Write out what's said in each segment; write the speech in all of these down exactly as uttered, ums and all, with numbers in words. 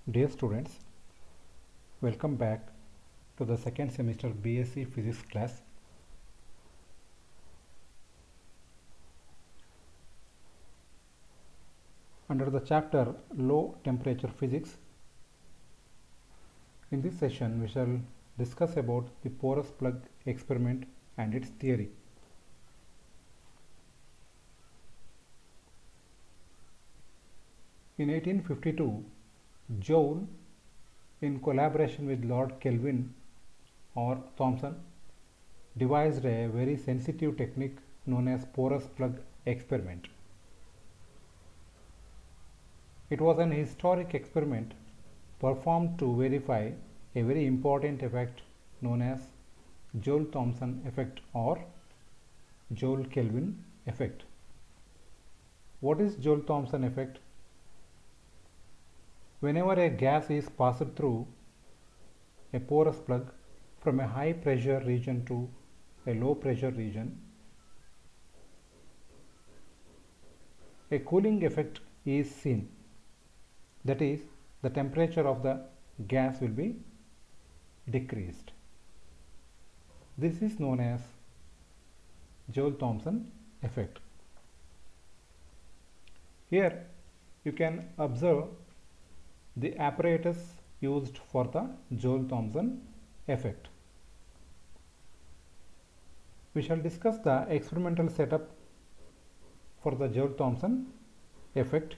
Dear students, welcome back to the second semester B S c Physics class. Under the chapter Low Temperature Physics, in this session we shall discuss about the porous plug experiment and its theory. In eighteen fifty-two, Joule, in collaboration with Lord Kelvin or Thomson, devised a very sensitive technique known as porous plug experiment. It was an historic experiment performed to verify a very important effect known as Joule-Thomson effect or Joule-Kelvin effect. What is Joule-Thomson effect? Whenever a gas is passed through a porous plug from a high pressure region to a low pressure region, a cooling effect is seen. That is, the temperature of the gas will be decreased. This is known as Joule-Thomson effect. Here you can observe the apparatus used for the Joule-Thomson effect. We shall discuss the experimental setup for the Joule-Thomson effect.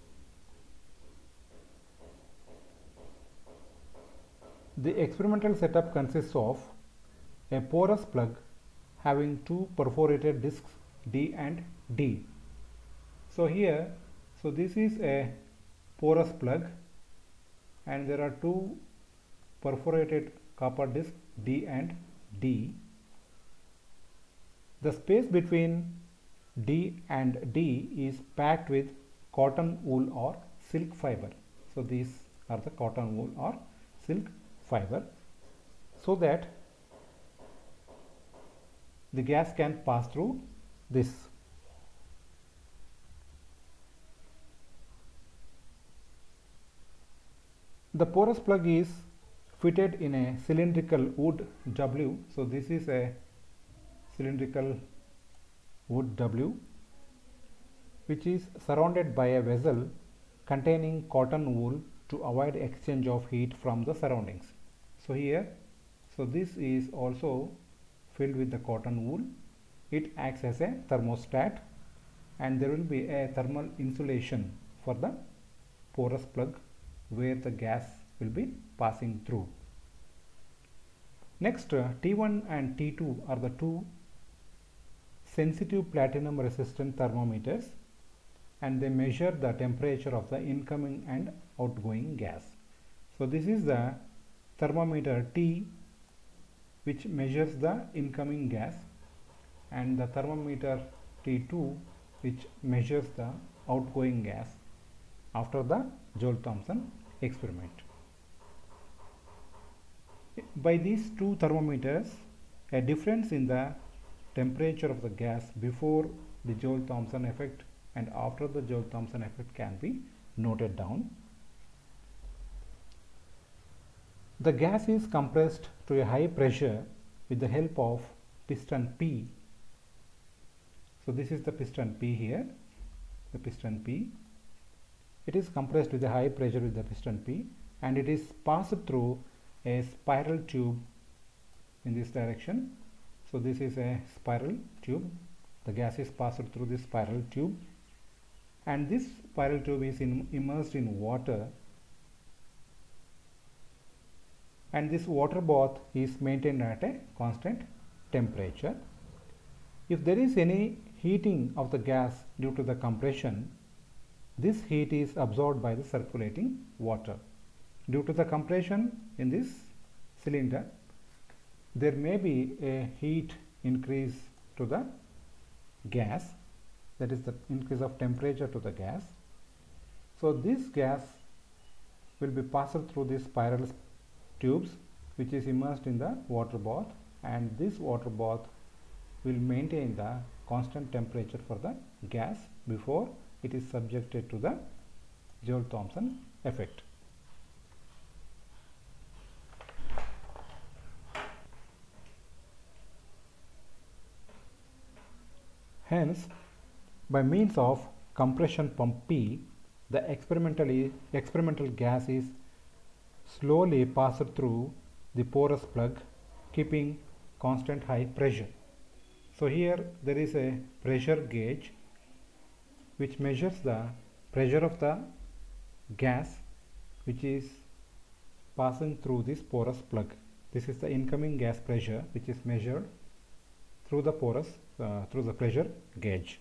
The experimental setup consists of a porous plug having two perforated discs D and D. So here, so this is a porous plug and there are two perforated copper discs D and D. The space between D and D is packed with cotton wool or silk fiber. So these are the cotton wool or silk fiber, so that the gas can pass through this. The porous plug is fitted in a cylindrical wood W. So this is a cylindrical wood W which is surrounded by a vessel containing cotton wool to avoid exchange of heat from the surroundings. So here, so this is also filled with the cotton wool. It acts as a thermostat and there will be a thermal insulation for the porous plug where the gas will be passing through. Next, uh, T one and T two are the two sensitive platinum resistant thermometers and they measure the temperature of the incoming and outgoing gas. So this is the thermometer T which measures the incoming gas and the thermometer T two which measures the outgoing gas after the Joule-Thomson experiment. By these two thermometers, a difference in the temperature of the gas before the Joule-Thomson effect and after the Joule-Thomson effect can be noted down. The gas is compressed to a high pressure with the help of piston P. So this is the piston P here, the piston P. It is compressed with a high pressure with the piston P and it is passed through a spiral tube in this direction. So this is a spiral tube. The gas is passed through this spiral tube and this spiral tube is in, immersed in water, and this water bath is maintained at a constant temperature. If there is any heating of the gas due to the compression, this heat is absorbed by the circulating water. Due to the compression in this cylinder, there may be a heat increase to the gas, that is the increase of temperature to the gas. So this gas will be passed through these spiral tubes which is immersed in the water bath, and this water bath will maintain the constant temperature for the gas before it is subjected to the Joule-Thomson effect. Hence, by means of compression pump P, the experimentally, experimental gas is slowly passed through the porous plug, keeping constant high pressure. So here there is a pressure gauge which measures the pressure of the gas which is passing through this porous plug. This is the incoming gas pressure which is measured through the porous uh, through the pressure gauge.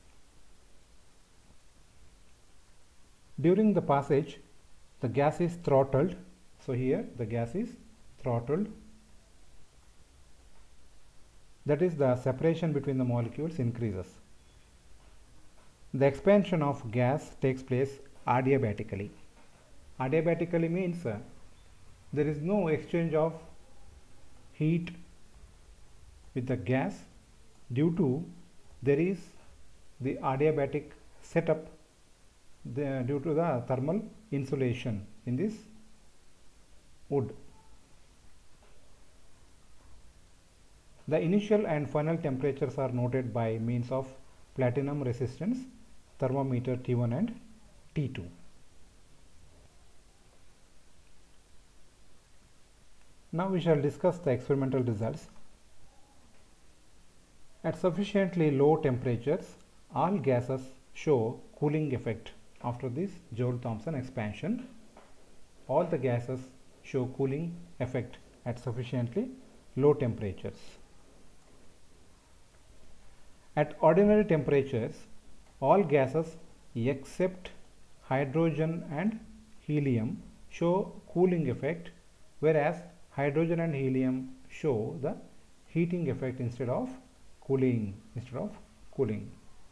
During the passage, the gas is throttled. So here the gas is throttled. That is, the separation between the molecules increases. The expansion of gas takes place adiabatically. Adiabatically means uh, there is no exchange of heat with the gas due to there is the adiabatic setup the, due to the thermal insulation in this wood. The initial and final temperatures are noted by means of platinum resistance thermometer T one and T two. Now we shall discuss the experimental results. At sufficiently low temperatures, all gases show cooling effect. After this Joule-Thomson expansion, all the gases show cooling effect at sufficiently low temperatures. At ordinary temperatures, all gases except hydrogen and helium show cooling effect, whereas hydrogen and helium show the heating effect instead of cooling instead of cooling.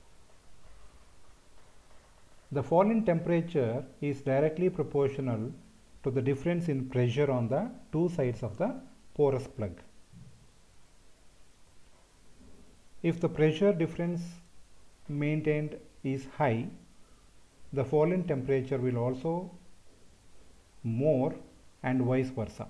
The fall in temperature is directly proportional to the difference in pressure on the two sides of the porous plug. If the pressure difference maintained is high, the fall in temperature will also more and vice versa.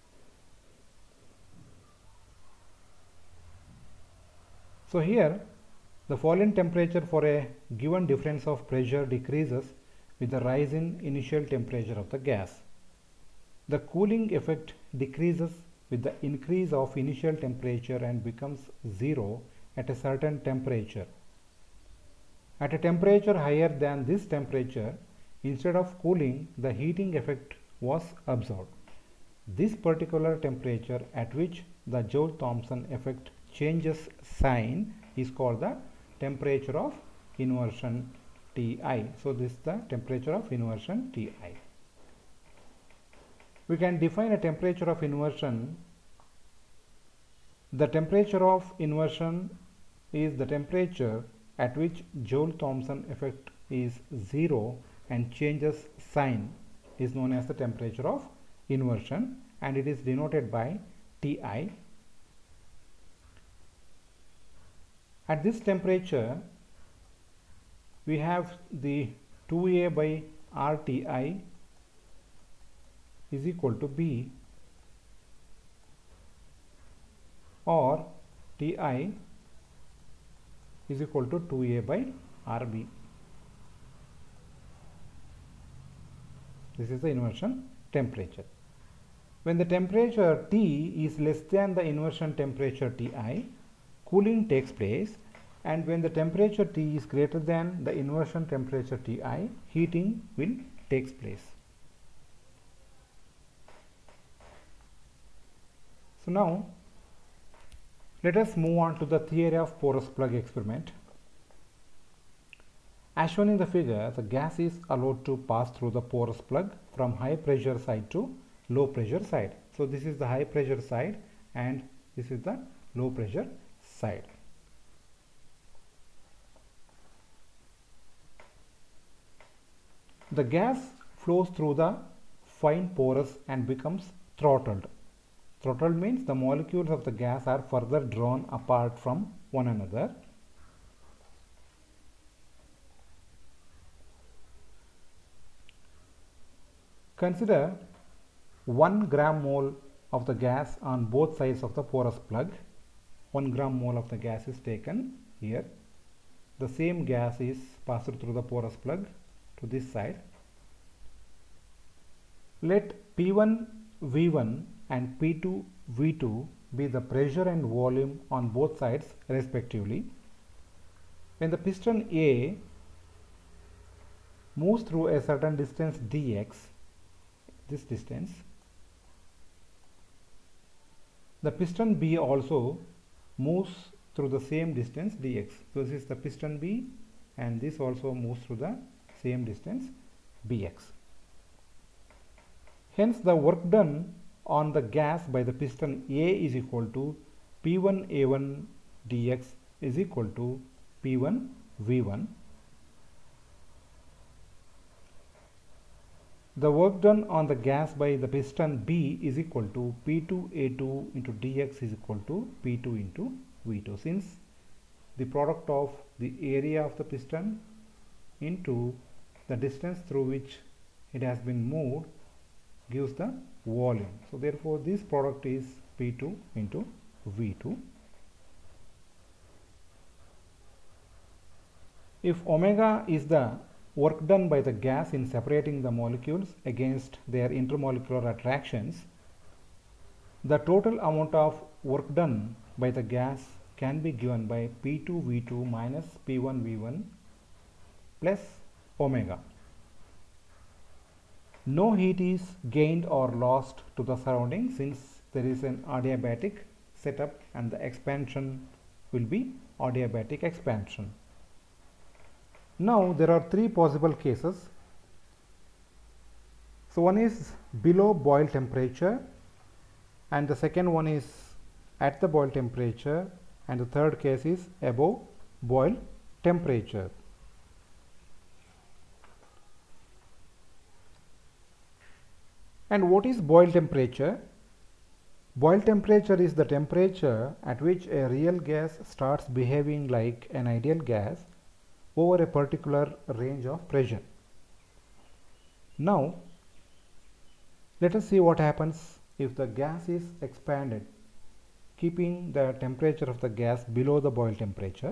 So here the fall in temperature for a given difference of pressure decreases with the rise in initial temperature of the gas. The cooling effect decreases with the increase of initial temperature and becomes zero at a certain temperature. At a temperature higher than this temperature, instead of cooling, the heating effect was observed. This particular temperature at which the Joule-Thomson effect changes sign is called the temperature of inversion T I. So this is the temperature of inversion T I. We can define a temperature of inversion. The temperature of inversion is the temperature at which Joule-Thomson effect is zero and changes sign is known as the temperature of inversion, and it is denoted by T I. At this temperature, we have the two A by R T I is equal to B, or T I is equal to two A by R B. This is the inversion temperature. When the temperature T is less than the inversion temperature T I, cooling takes place, and when the temperature T is greater than the inversion temperature T I, heating will takes place. So now let us move on to the theory of porous plug experiment. As shown in the figure, the gas is allowed to pass through the porous plug from high pressure side to low pressure side. So this is the high pressure side and this is the low pressure side. The gas flows through the fine porous and becomes throttled. Throttled means the molecules of the gas are further drawn apart from one another. Consider one gram mole of the gas on both sides of the porous plug. one gram mole of the gas is taken here. the same gas is passed through the porous plug to this side. Let P one V one and P two V two be the pressure and volume on both sides respectively. When the piston A moves through a certain distance dx, this distance, the piston B also moves through the same distance dx. So this is the piston B, and this also moves through the same distance bx. Hence the work done on the gas by the piston A is equal to P one A one dx is equal to P one V one. The work done on the gas by the piston B is equal to P two A two into dx is equal to P two into V two, since the product of the area of the piston into the distance through which it has been moved gives the volume. So therefore this product is P two into V two. If omega is the work done by the gas in separating the molecules against their intermolecular attractions, the total amount of work done by the gas can be given by P two V two minus P one V one plus omega. No heat is gained or lost to the surrounding, since there is an adiabatic setup and the expansion will be adiabatic expansion. Now there are three possible cases. So one is below boil temperature, and the second one is at the boil temperature, and the third case is above boil temperature. And what is boil temperature? Boil temperature is the temperature at which a real gas starts behaving like an ideal gas over a particular range of pressure. Now let us see what happens if the gas is expanded, keeping the temperature of the gas below the boil temperature.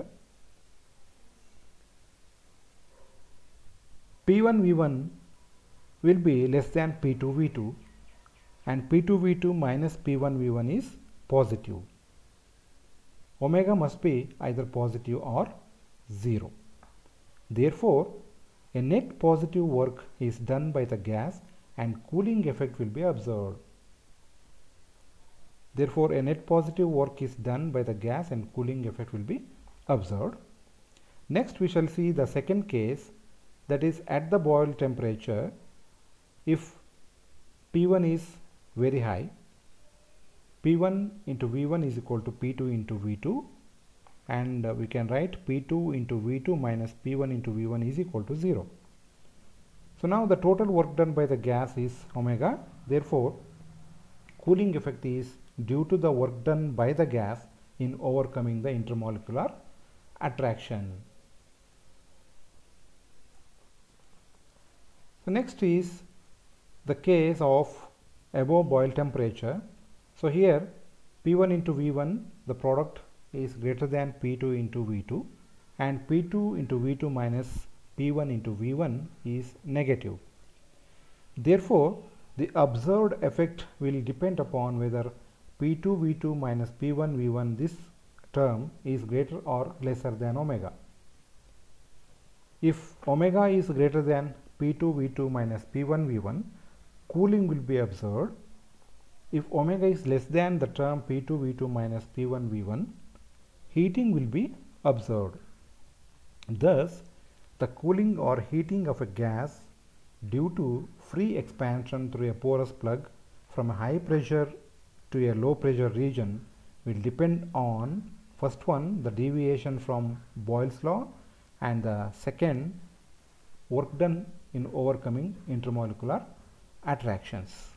P one V one will be less than P two V two, and P two V two minus P one V one is positive. Omega must be either positive or zero. Therefore, a net positive work is done by the gas and cooling effect will be observed. Therefore, a net positive work is done by the gas and cooling effect will be observed. Next, we shall see the second case, that is at the boil temperature. If P one is very high, P one into V one is equal to P two into V two, and uh, we can write P two into V two minus P one into V one is equal to zero. So now the total work done by the gas is omega. Therefore, cooling effect is due to the work done by the gas in overcoming the intermolecular attraction. So next is the case of above boil temperature. So here P one into V one, the product is greater than P two into V two, and P two into V two minus P one into V one is negative. Therefore, the observed effect will depend upon whether P two V two minus P one V one, this term, is greater or lesser than omega. If omega is greater than P two V two minus P one V one, cooling will be observed. If omega is less than the term P two V two minus P one V one, heating will be observed. Thus, the cooling or heating of a gas due to free expansion through a porous plug from a high pressure to a low pressure region will depend on, first one, the deviation from Boyle's law, and the second, work done in overcoming intermolecular attractions.